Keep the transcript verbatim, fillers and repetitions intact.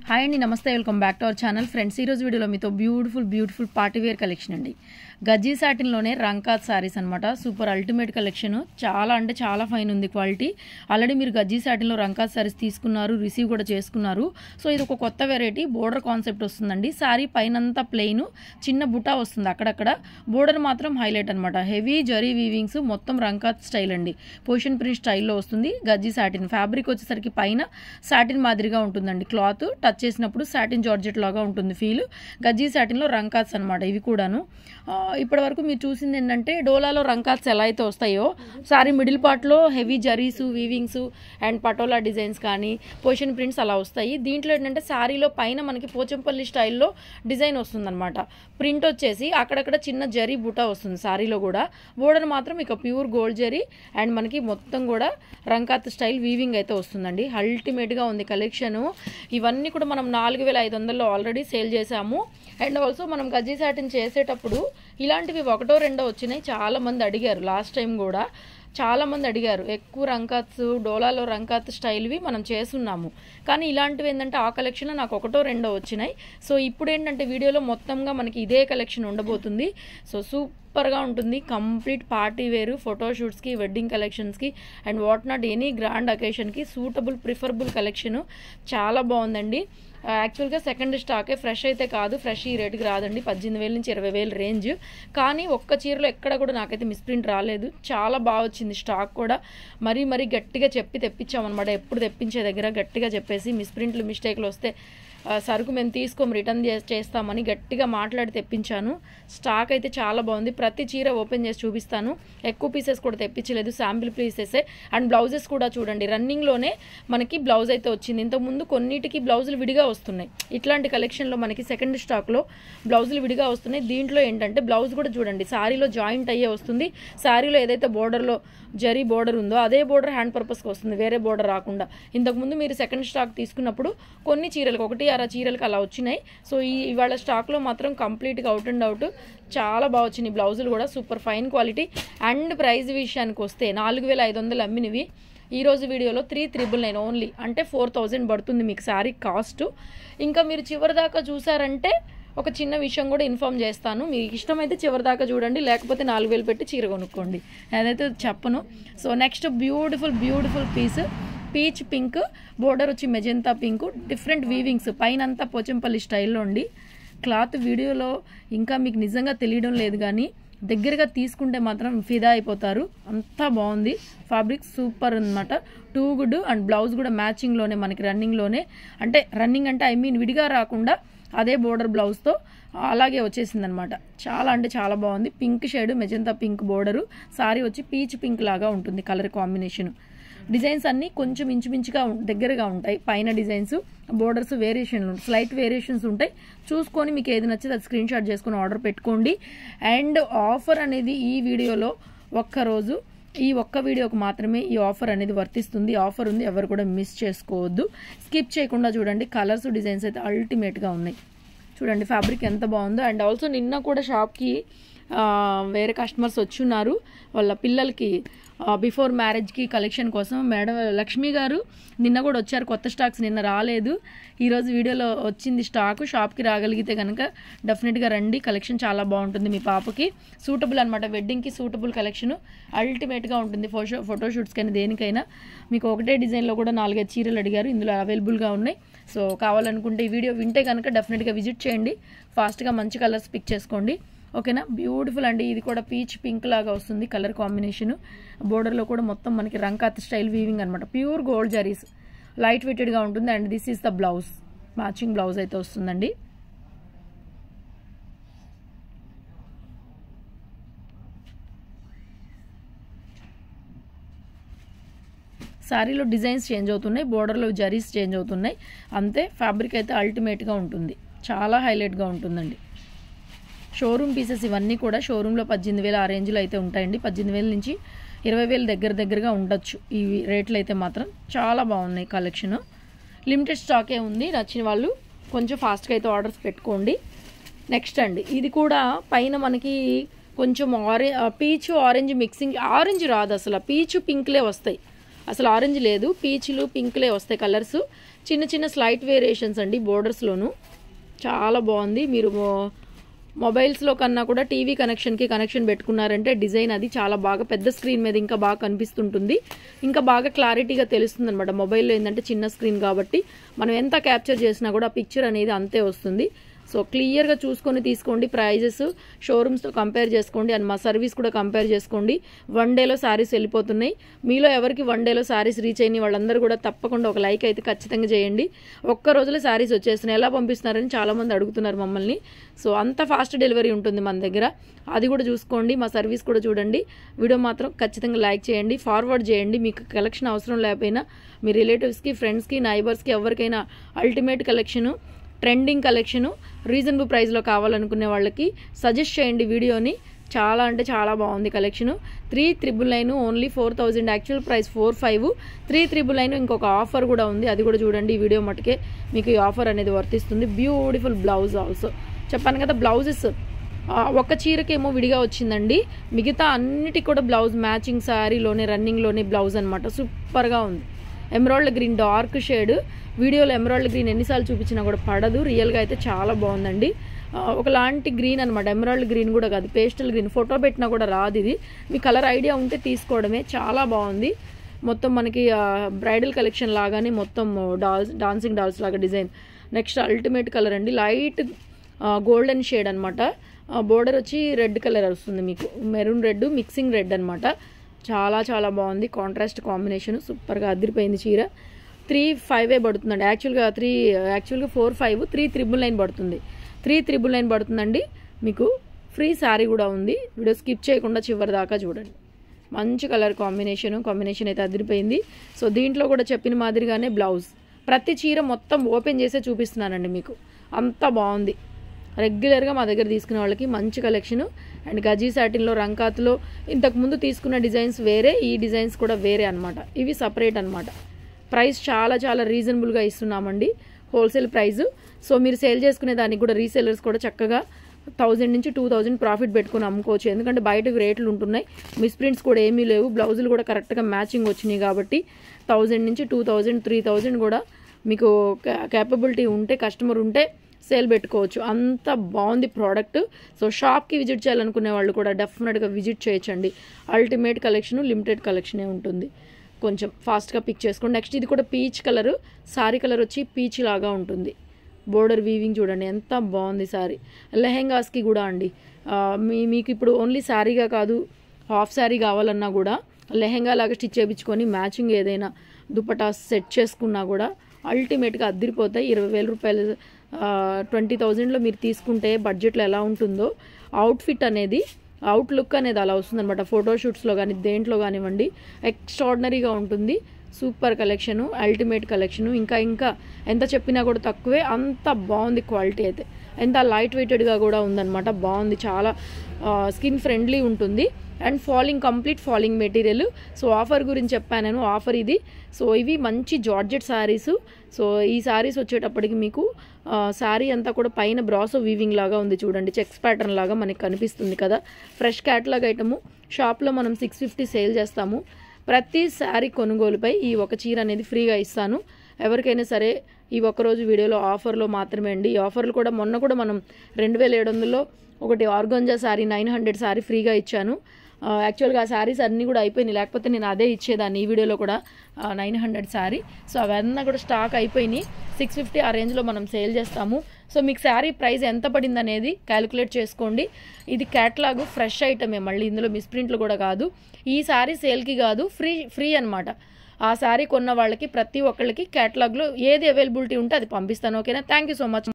Hi అండి, నమస్తే, welcome back to our channel. Friends, ఈరోజు వీడియోలో మీతో beautiful beautiful party wear collection అండి. గజ్జీ సాటిన్లోనే రంకాత్ సారీస్ అనమాట. Super ultimate collection. చాలా అంటే చాలా ఫైన్ ఉంది క్వాలిటీ. ఆల్రెడీ మీరు గజ్జీ సాటిన్లో రంకాత్ సారీస్ తీసుకున్నారు, రిసీవ్ కూడా చేసుకున్నారు. సో ఇది ఒక కొత్త వెరైటీ బోర్డర్ కాన్సెప్ట్ వస్తుందండి. సారీ పైనంతా ప్లెయిన్, చిన్న బుటా వస్తుంది అక్కడక్కడ. బోర్డర్ మాత్రం హైలైట్ అనమాట. హెవీ జరీ వీవింగ్స్, మొత్తం రంకాత్ స్టైల్ అండి. పొజిషన్ ప్రింట్ స్టైల్లో వస్తుంది. గజ్జీ సాటిన్ ఫ్యాబ్రిక్ వచ్చేసరికి పైన సాటిన్ మాదిరిగా ఉంటుందండి. క్లాత్ టచ్ చేసినప్పుడు సాటిన్ జార్జెట్ లాగా ఉంటుంది ఫీల్. గజ్జీ సాటిన్లో రంకాత్స్ అనమాట ఇవి కూడాను. ఇప్పటి వరకు మీరు చూసింది ఏంటంటే డోలాలో రంకాత్స్ ఎలా అయితే వస్తాయో, సారీ మిడిల్ పార్ట్లో heavy zaris weavings and patola designs కానీ పొజిషన్ ప్రింట్స్ అలా వస్తాయి. దీంట్లో ఏంటంటే సారీలో పైన మనకి పోచంపల్లి స్టైల్లో డిజైన్ వస్తుంది అనమాట. ప్రింట్ వచ్చేసి అక్కడక్కడ చిన్న జరీ బుటా వస్తుంది సారీలో కూడా. బోర్డర్ మాత్రం ఇక ప్యూర్ గోల్డ్ జరీ అండ్ మనకి మొత్తం కూడా రంకాత్ స్టైల్ వీవింగ్ అయితే వస్తుందండి. అల్టిమేట్గా ఉంది కలెక్షన్. ఇవన్నీ కూడా మనం నాలుగు వేల ఐదు వందల్లో ఆల్రెడీ సేల్ చేసాము. అండ్ ఆల్సో మనం గజ్జీ సాటిన్ చేసేటప్పుడు ఇలాంటివి ఒకటో రెండో వచ్చినాయి. చాలామంది అడిగారు లాస్ట్ టైం కూడా. చాలామంది అడిగారు ఎక్కువ రంకాత్స్, డోలాలో రంకాత్ స్టైల్వి మనం చేస్తున్నాము. కానీ ఇలాంటివి ఏంటంటే ఆ కలెక్షన్ నాకు ఒకటో రెండో వచ్చినాయి. సో ఇప్పుడు ఏంటంటే వీడియోలో మొత్తంగా మనకి ఇదే కలెక్షన్ ఉండబోతుంది. సో సూపర్గా ఉంటుంది. కంప్లీట్ పార్టీ వేరు, ఫోటోషూట్స్కి, వెడ్డింగ్ కలెక్షన్స్కి and what not any grand అకేషన్కి సూటబుల్ ప్రిఫరబుల్ కలెక్షను. చాలా బాగుందండి. యాక్చువల్గా సెకండ్ స్టాకే, ఫ్రెష్ అయితే కాదు. ఫ్రెష్ ఈ రేటుకి రాదండి. పద్దెనిమిది వేల నుంచి ఇరవై వేలు రేంజ్. కానీ ఒక్క చీరలో ఎక్కడ కూడా నాకైతే మిస్ప్రింట్ రాలేదు. చాలా బాగా వచ్చింది స్టాక్ కూడా. మరీ మరీ గట్టిగా చెప్పి తెప్పించామన్నమాట. ఎప్పుడు తెప్పించే దగ్గర గట్టిగా చెప్పేసి మిస్ప్రింట్లు మిస్టేక్లు వస్తే సరుకు మేము తీసుకోము, రిటర్న్ చేస్తామని గట్టిగా మాట్లాడి తెప్పించాను. స్టాక్ అయితే చాలా బాగుంది. ప్రతి చీర ఓపెన్ చేసి చూపిస్తాను. ఎక్కువ పీసెస్ కూడా తెప్పించలేదు, శాంపిల్ పీసెసే. అండ్ బ్లౌజెస్ కూడా చూడండి, రన్నింగ్లోనే మనకి బ్లౌజ్ అయితే వచ్చింది. ఇంతకుముందు కొన్నిటికి బ్లౌజులు విడిగా వస్తున్నాయి. ఇట్లాంటి కలెక్షన్లో మనకి సెకండ్ స్టాక్లో బ్లౌజులు విడిగా వస్తున్నాయి. దీంట్లో ఏంటంటే బ్లౌజ్ కూడా చూడండి సారీలో జాయింట్ అయ్యే వస్తుంది. సారీలో ఏదైతే బోర్డర్లో జరీ బోర్డర్ ఉందో అదే బోర్డర్ హ్యాండ్ పర్పస్కి వస్తుంది, వేరే బోర్డర్ రాకుండా. ఇంతకుముందు మీరు సెకండ్ స్టాక్ తీసుకున్నప్పుడు కొన్ని చీరలకు, ఒకటి అర చీరలకు అలా వచ్చినాయి. సో ఈ ఇవాళ స్టాక్లో మాత్రం కంప్లీట్గా అవుట్ అండ్ అవుట్ చాలా బాగా వచ్చినాయి. బ్లౌజులు కూడా super fine quality. And price విషయానికి వస్తే నాలుగు వేల ఐదు వందలు అమ్మినవి ఈరోజు వీడియోలో త్రీ త్రిబుల్ నైన్ ఓన్లీ, అంటే ఫోర్ థౌజండ్ పడుతుంది మీకు శారీ కాస్ట్. ఇంకా మీరు చివరి దాకా చూసారంటే ఒక చిన్న విషయం కూడా ఇన్ఫామ్ చేస్తాను. మీకు ఇష్టమైతే చివరి దాకా చూడండి, లేకపోతే నాలుగు వేలు పెట్టి చీర కొనుక్కోండి. అదైతే చెప్పను. So next beautiful beautiful piece, peach pink, border వచ్చి మెజెంతా పింక్, డిఫరెంట్ వీవింగ్స్, పైన అంతా పోచంపల్లి స్టైల్లో ఉండి. క్లాత్ వీడియోలో ఇంకా మీకు నిజంగా తెలియడం లేదు, కానీ దగ్గరగా తీసుకుంటే మాత్రం ఫిదా అయిపోతారు. అంతా బాగుంది. ఫ్యాబ్రిక్ సూపర్ అనమాట. Too good. అండ్ బ్లౌజ్ కూడా మ్యాచింగ్లోనే మనకి రన్నింగ్లోనే, అంటే రన్నింగ్ అంటే ఐ మీన్ విడిగా రాకుండా అదే బోర్డర్ బ్లౌజ్తో అలాగే వచ్చేసింది అనమాట. చాలా అంటే చాలా బాగుంది. Pink shade, magenta pink border. Saree వచ్చి పీచ్ పింక్ లాగా ఉంటుంది కలర్ కాంబినేషన్. డిజైన్స్ అన్నీ కొంచెం ఇంచుమించుగా దగ్గరగా ఉంటాయి. పైన డిజైన్స్, బోర్డర్స్ వేరియేషన్లు, స్లైట్ వేరియేషన్స్ ఉంటాయి. చూసుకొని మీకు ఏది నచ్చితే అది స్క్రీన్ షాట్ చేసుకొని ఆర్డర్ పెట్టుకోండి. అండ్ ఆఫర్ అనేది ఈ వీడియోలో ఒక్కరోజు, ఈ ఒక్క వీడియోకి మాత్రమే ఈ ఆఫర్ అనేది వర్తిస్తుంది. ఆఫర్ ఉంది, ఎవరు కూడా మిస్ చేసుకోవద్దు. స్కిప్ చేయకుండా చూడండి. కలర్స్, డిజైన్స్ అయితే అల్టిమేట్గా ఉన్నాయి. చూడండి ఫ్యాబ్రిక్ ఎంత బాగుందో. అండ్ ఆల్సో నిన్న కూడా షాప్కి వేరే కస్టమర్స్ వచ్చి ఉన్నారు. వాళ్ళ పిల్లలకి బిఫోర్ మ్యారేజ్కి కలెక్షన్ కోసం మేడం లక్ష్మి గారు నిన్న కూడా వచ్చారు. కొత్త స్టాక్స్ నిన్న రాలేదు, ఈరోజు వీడియోలో వచ్చింది స్టాక్. షాప్కి రాగలిగితే కనుక డెఫినెట్గా రండి. కలెక్షన్ చాలా బాగుంటుంది. మీ పాపకి సూటబుల్ అనమాట. వెడ్డింగ్కి సూటబుల్ కలెక్షన్ అల్టిమేట్గా ఉంటుంది. ఫోటో ఫోటోషూట్స్కి అయినా దేనికైనా. మీకు ఒకటే డిజైన్లో కూడా నాలుగైదు చీరలు అడిగారు, ఇందులో అవైలబుల్గా ఉన్నాయి. సో కావాలనుకుంటే ఈ వీడియో వింటే కనుక డెఫినెట్గా విజిట్ చేయండి. ఫాస్ట్గా మంచి కలర్స్ పిక్ చేసుకోండి. ఓకేనా. బ్యూటిఫుల్ అండి. ఇది కూడా పీచ్ పింక్ లాగా వస్తుంది కలర్ కాంబినేషన్. బోర్డర్లో కూడా మొత్తం మనకి రంకాత్ స్టైల్ వీవింగ్ అనమాట. ప్యూర్ గోల్డ్ జరీస్, లైట్ వెయిటెడ్గా ఉంటుంది. And this is the blouse, matching blouse అయితే వస్తుందండి. శారీలో డిజైన్స్ చేంజ్ అవుతున్నాయి, బోర్డర్లో జరీస్ చేంజ్ అవుతున్నాయి అంతే. ఫ్యాబ్రిక్ అయితే అల్టిమేట్గా ఉంటుంది, చాలా హైలైట్గా ఉంటుందండి. షోరూమ్ పీసెస్ ఇవన్నీ కూడా షోరూంలో పద్దెనిమిది వేలు ఆ రేంజ్లో అయితే ఉంటాయండి. పద్దెనిమిది వేల నుంచి ఇరవై వేలు దగ్గర దగ్గరగా ఉండొచ్చు ఈ రేట్లు అయితే మాత్రం. చాలా బాగున్నాయి కలెక్షన్. లిమిటెడ్ స్టాకే ఉంది. నచ్చిన వాళ్ళు కొంచెం ఫాస్ట్గా అయితే ఆర్డర్స్ పెట్టుకోండి. నెక్స్ట్ అండి, ఇది కూడా పైన మనకి కొంచెం ఆరెంజ్, పీచు ఆరెంజ్ మిక్సింగ్. ఆరెంజ్ రాదు అసలు, పీచు పింక్లే వస్తాయి. అసలు ఆరెంజ్ లేదు, పీచ్లు పింక్లే వస్తాయి కలర్స్. చిన్న చిన్న స్లైట్ వేరియేషన్స్ అండి బోర్డర్స్లోను. చాలా బాగుంది. మీరు మొబైల్స్లో కన్నా కూడా టీవీ కనెక్షన్కి కనెక్షన్ పెట్టుకున్నారంటే డిజైన్ అది చాలా బాగా పెద్ద స్క్రీన్ మీద ఇంకా బాగా కనిపిస్తుంటుంది, ఇంకా బాగా క్లారిటీగా తెలుస్తుంది అనమాట. మొబైల్లో ఏంటంటే చిన్న స్క్రీన్ కాబట్టి మనం ఎంత క్యాప్చర్ చేసినా కూడా ఆ పిక్చర్ అనేది అంతే వస్తుంది. సో క్లియర్గా చూసుకొని తీసుకోండి. ప్రైజెస్ షోరూమ్స్తో కంపేర్ చేసుకోండి అండ్ మా సర్వీస్ కూడా కంపేర్ చేసుకోండి. వన్ డేలో శారీస్ వెళ్ళిపోతున్నాయి. మీలో ఎవరికి వన్ డేలో శారీస్ రీచ్ అయిన వాళ్ళందరూ కూడా తప్పకుండా ఒక లైక్ అయితే ఖచ్చితంగా చేయండి. ఒక్క రోజులో శారీస్ వచ్చేస్తున్నాయి, ఎలా పంపిస్తున్నారని చాలామంది అడుగుతున్నారు మమ్మల్ని. సో అంత ఫాస్ట్ డెలివరీ ఉంటుంది మన దగ్గర, అది కూడా చూసుకోండి. మా సర్వీస్ కూడా చూడండి. వీడియో మాత్రం ఖచ్చితంగా లైక్ చేయండి, ఫార్వర్డ్ చేయండి. మీకు కలెక్షన్ అవసరం లేకపోయినా మీ రిలేటివ్స్కి, ఫ్రెండ్స్కి, నైబర్స్కి ఎవరికైనా ultimate collection, trending collection reasonable ప్రైస్లో కావాలనుకునే వాళ్ళకి సజెస్ట్ చేయండి వీడియోని. చాలా అంటే చాలా బాగుంది collection. Three triple nine only four thousand actual price four five three triple nine ఇంకొక ఆఫర్ కూడా ఉంది, అది కూడా చూడండి. ఈ వీడియో మటుకే మీకు ఈ ఆఫర్ అనేది వర్తిస్తుంది. బ్యూటిఫుల్ బ్లౌజ్ ఆల్సో చెప్పాను కదా. బ్లౌజెస్ ఒక చీరకేమో విడిగా వచ్చిందండి, మిగతా అన్నిటికి కూడా బ్లౌజ్ మ్యాచింగ్ శారీలోనే రన్నింగ్లోనే బ్లౌజ్ అనమాట. సూపర్గా ఉంది. ఎమరాల్డ్ గ్రీన్ డార్క్ షేడ్, వీడియోలో ఎమరాల్డ్ గ్రీన్ ఎన్నిసార్లు చూపించినా కూడా పడదు, రియల్గా అయితే చాలా బాగుందండి. ఒకలాంటి గ్రీన్ అనమాట, ఎమరాల్డ్ గ్రీన్ కూడా కాదు, పేస్టల్ గ్రీన్. ఫోటో పెట్టినా కూడా రాదు ఇది. మీ కలర్ ఐడియా ఉంటే తీసుకోవడమే, చాలా బాగుంది. మొత్తం మనకి బ్రైడల్ కలెక్షన్ లాగానే మొత్తం డాల్స్ డాన్సింగ్ డాల్స్ లాగా డిజైన్. నెక్స్ట్ అల్టిమేట్ కలర్ అండి, లైట్ గోల్డెన్ షేడ్ అనమాట. బోర్డర్ వచ్చి రెడ్ కలర్ వస్తుంది మీకు, మెరూన్ రెడ్ మిక్సింగ్ రెడ్ అనమాట. చాలా చాలా బాగుంది, కాంట్రాస్ట్ కాంబినేషన్ సూపర్గా అదిరిపోయింది చీర. త్రీ ఫైవే పడుతుందండి యాక్చువల్గా, త్రీ యాక్చువల్గా four five three triple nine పడుతుంది. త్రీ త్రిబుల్ నైన్ పడుతుందండి. మీకు ఫ్రీ శారీ కూడా ఉంది. వీడియో స్కిప్ చేయకుండా చివరి దాకా చూడండి. మంచి కలర్ కాంబినేషను, కాంబినేషన్ అయితే అదిరిపోయింది. సో దీంట్లో కూడా చెప్పిన మాదిరిగానే బ్లౌజ్. ప్రతి చీర మొత్తం ఓపెన్ చేసే చూపిస్తున్నానండి మీకు, అంత బాగుంది. రెగ్యులర్గా మా దగ్గర తీసుకునే వాళ్ళకి మంచి కలెక్షను. అండ్ గజీ సాటిన్లో రంకాత్లో ఇంతకుముందు తీసుకున్న డిజైన్స్ వేరే, ఈ డిజైన్స్ కూడా వేరే అనమాట. ఇవి సపరేట్ అనమాట. ప్రైస్ చాలా చాలా రీజనబుల్గా ఇస్తున్నామండి, హోల్సేల్ ప్రైజు. సో మీరు సేల్ చేసుకునే దానికి కూడా రీసేలర్స్ కూడా చక్కగా థౌజండ్ నుంచి టూ థౌజండ్ ప్రాఫిట్ పెట్టుకుని అమ్ముకోవచ్చు. ఎందుకంటే బయటకు రేట్లు ఉంటున్నాయి, మిస్ప్రింట్స్ కూడా ఏమీ లేవు, బ్లౌజులు కూడా కరెక్ట్గా మ్యాచింగ్ వచ్చినాయి కాబట్టి థౌజండ్ నుంచి టూ థౌజండ్ త్రీ థౌజండ్ కూడా మీకు క్యాపబిలిటీ ఉంటే, కస్టమర్ ఉంటే సేల్ పెట్టుకోవచ్చు. అంత బాగుంది ప్రోడక్ట్. సో షాప్కి విజిట్ చేయాలనుకునే వాళ్ళు కూడా డెఫినెట్గా విజిట్ చేయొచ్చండి. అల్టిమేట్ కలెక్షన్, లిమిటెడ్ కలెక్షనే ఉంటుంది. కొంచెం ఫాస్ట్గా పిక్ చేసుకోండి. నెక్స్ట్ ఇది కూడా పీచ్ కలరు, సారీ కలర్ వచ్చి పీచ్ లాగా ఉంటుంది. బోర్డర్ వీవింగ్ చూడండి ఎంత బాగుంది సారీ. లెహెంగాస్కి కూడా అండి, మీ మీకు ఇప్పుడు ఓన్లీ శారీగా కాదు, హాఫ్ శారీ కావాలన్నా కూడా లెహెంగా లాగా స్టిచ్ చేయించుకొని మ్యాచింగ్ ఏదైనా దుపటా సెట్ చేసుకున్నా కూడా అల్టిమేట్గా అద్దరిపోతాయి. ఇరవై వేల రూపాయలు ట్వంటీ థౌజండ్లో మీరు తీసుకుంటే బడ్జెట్లో ఎలా ఉంటుందో అవుట్ఫిట్ అనేది, అవుట్ లుక్ అనేది అలా వస్తుంది అనమాట. ఫోటోషూట్స్లో కానీ దేంట్లో కానివ్వండి ఎక్స్ట్రాడినరీగా ఉంటుంది. Super collection, ultimate collection. ఇంకా ఇంకా ఎంత చెప్పినా కూడా తక్కువే, అంత బాగుంది క్వాలిటీ అయితే. ఎంత లైట్ వెయిటెడ్గా కూడా ఉందన్నమాట, బాగుంది. చాలా స్కిన్ ఫ్రెండ్లీ ఉంటుంది. And falling, complete falling material. So offer గురించి చెప్పాను నేను, ఆఫర్ ఇది. సో ఇవి మంచి జార్జెట్ శారీసు. సో ఈ శారీస్ వచ్చేటప్పటికి మీకు శారీ అంతా కూడా పైన బ్రాసో వీవింగ్ లాగా ఉంది చూడండి, చెక్స్ ప్యాటర్న్ లాగా మనకి కనిపిస్తుంది కదా. ఫ్రెష్ క్యాటలాగ్ ఐటము షాప్లో మనం సిక్స్ ఫిఫ్టీ సేల్ చేస్తాము. ప్రతి శారీ కొనుగోలుపై ఈ ఒక చీర అనేది ఫ్రీగా ఇస్తాను. ఎవరికైనా సరే ఈ ఒక్కరోజు వీడియోలో ఆఫర్లో మాత్రమే అండి. ఈ ఆఫర్లు కూడా మొన్న కూడా మనం రెండు వేల ఏడు వందలలో ఒకటి organza sari nine hundred sari ఫ్రీగా ఇచ్చాను. యాక్చువల్గా ఆ శారీస్ అన్నీ కూడా అయిపోయినాయి, లేకపోతే నేను అదే ఇచ్చేదాన్ని ఈ వీడియోలో కూడా నైన్ హండ్రెడ్ శారీ. సో అవన్నీ కూడా స్టాక్ అయిపోయినాయి. సిక్స్ ఫిఫ్టీ ఆ రేంజ్లో మనం సేల్ చేస్తాము. సో మీకు శారీ ప్రైస్ ఎంత పడింది అనేది క్యాలిక్యులేట్ చేసుకోండి. ఇది క్యాటలాగ్ ఫ్రెష్ ఐటమే, మళ్ళీ ఇందులో మిస్ప్రింట్లు కూడా కాదు. ఈ శారీ సేల్కి కాదు, ఫ్రీ ఫ్రీ అనమాట. ఆ శారీ కొన్న వాళ్ళకి ప్రతి ఒక్కళ్ళకి క్యాటలాగ్లో ఏది అవైలబిలిటీ ఉంటే అది పంపిస్తాను. ఓకేనా? Thank you so much.